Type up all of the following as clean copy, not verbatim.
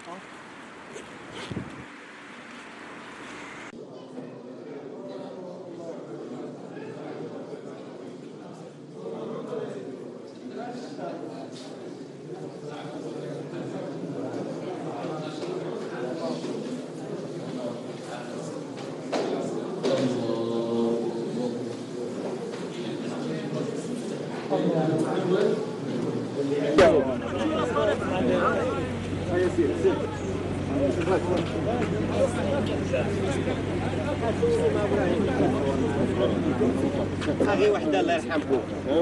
هذه وحده الله يرحمكم.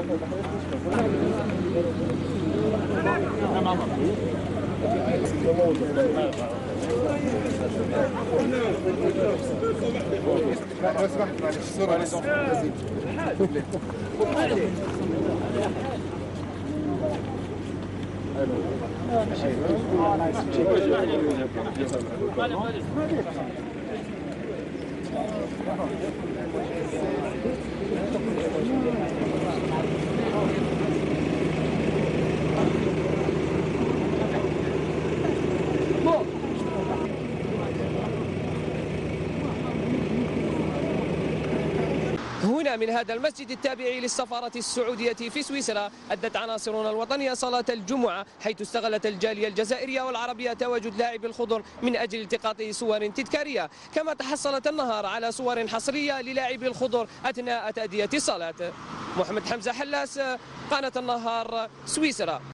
هنا من هذا المسجد التابع للسفارة السعودية في سويسرا أدت عناصرنا الوطنية صلاة الجمعة، حيث استغلت الجالية الجزائرية والعربية تواجد لاعبي الخضر من أجل التقاط صور تذكارية، كما تحصلت النهار على صور حصرية للاعبي الخضر أثناء تأدية الصلاة. محمد حمزة حلاس، قناة النهار، سويسرا.